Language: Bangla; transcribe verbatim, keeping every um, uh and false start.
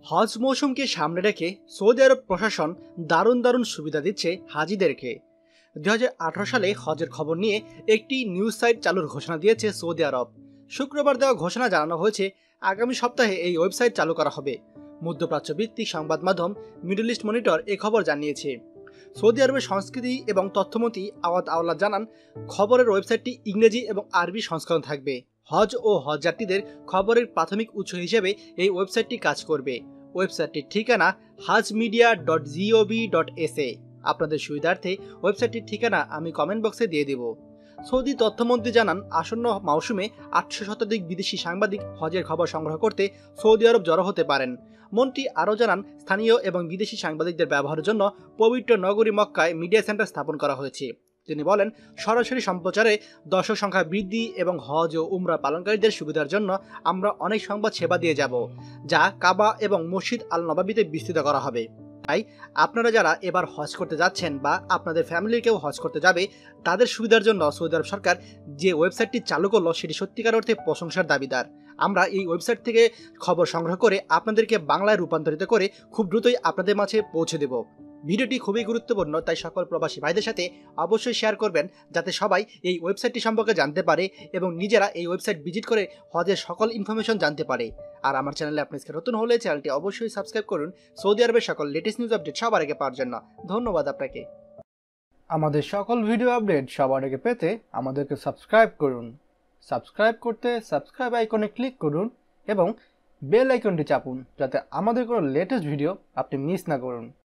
হজ মৌসুমকে সামনে রেখে সৌদি আরব প্রশাসন দারুণ দারুণ সুবিধা দিচ্ছে হাজিদেরকে। দুই হাজার আঠারো সালে হজের খবর নিয়ে একটি নিউজ সাইট চালুর ঘোষণা দিয়েছে সৌদি আরব। শুক্রবার দেওয়া ঘোষণা জানানো হয়েছে আগামী সপ্তাহে এই ওয়েবসাইট চালু করা হবে। মধ্যপ্রাচ্য ভিত্তিক সংবাদ মাধ্যম মিডল ইস্ট মনিটর এ খবর জানিয়েছে। সৌদি আরবের সংস্কৃতি এবং তথ্যমন্ত্রী আওয়াদ আওলা জানান, খবরের ওয়েবসাইটটি ইংরেজি এবং আরবি সংস্করণ থাকবে। হজ ও হজ যাত্রীদের খবরের প্রাথমিক উৎস হিসেবে এই ওয়েবসাইটটি কাজ করবে। ওয়েবসাইটটির ঠিকানা হাজ media dot GOV dot S A. আপনাদের সুবিধার্থে ওয়েবসাইটটির ঠিকানা আমি কমেন্ট বক্সে দিয়ে দেব। সৌদি তথ্যমন্ত্রী জানান, আসন্ন মৌসুমে আটশো শতাধিক বিদেশি সাংবাদিক হজের খবর সংগ্রহ করতে সৌদি আরব জড়ো হতে পারেন। মন্ত্রী আরও জানান, স্থানীয় এবং বিদেশি সাংবাদিকদের ব্যবহারের জন্য পবিত্র নগরী মক্কায় মিডিয়া সেন্টার স্থাপন করা হয়েছে। তিনি বলেন, সরাসরি সম্প্রচারে দর্শক সংখ্যা বৃদ্ধি এবং হজ ও উমরা পালনকারীদের সুবিধার জন্য আমরা অনেক সংবাদ সেবা দিয়ে যাব, যা কাবা এবং মসজিদ আল নবাবিতে বিস্তৃত করা হবে। তাই আপনারা যারা এবার হজ করতে যাচ্ছেন বা আপনাদের ফ্যামিলির কেউ হজ করতে যাবে, তাদের সুবিধার জন্য সৌদি আরব সরকার যে ওয়েবসাইটটি চালু করলো সেটি সত্যিকার অর্থে প্রশংসার দাবিদার। আমরা এই ওয়েবসাইট থেকে খবর সংগ্রহ করে আপনাদেরকে বাংলায় রূপান্তরিত করে খুব দ্রুতই আপনাদের মাঝে পৌঁছে দেব। ভিডিওটি খুবই গুরুত্বপূর্ণ, তাই সকল প্রবাসী ভাইদের সাথে অবশ্যই শেয়ার করবেন, যাতে সবাই এই ওয়েবসাইটটি সম্পর্কে জানতে পারে এবং নিজেরা এই ওয়েবসাইট ভিজিট করে হজের সকল ইনফরমেশন জানতে পারে। আর আমার চ্যানেলে আপনি নতুন হলে চ্যানেলটি অবশ্যই সাবস্ক্রাইব করুন সৌদি আরবের সকল লেটেস্ট নিউজ আপডেট সবার আগে পাওয়ার জন্য। ধন্যবাদ আপনাকে। আমাদের সকল ভিডিও আপডেট সবার আগে পেতে আমাদেরকে সাবস্ক্রাইব করুন। সাবস্ক্রাইব করতে সাবস্ক্রাইব আইকনে ক্লিক করুন এবং বেল আইকনটি চাপুন, যাতে আমাদের কোনো লেটেস্ট ভিডিও আপনি মিস না করুন।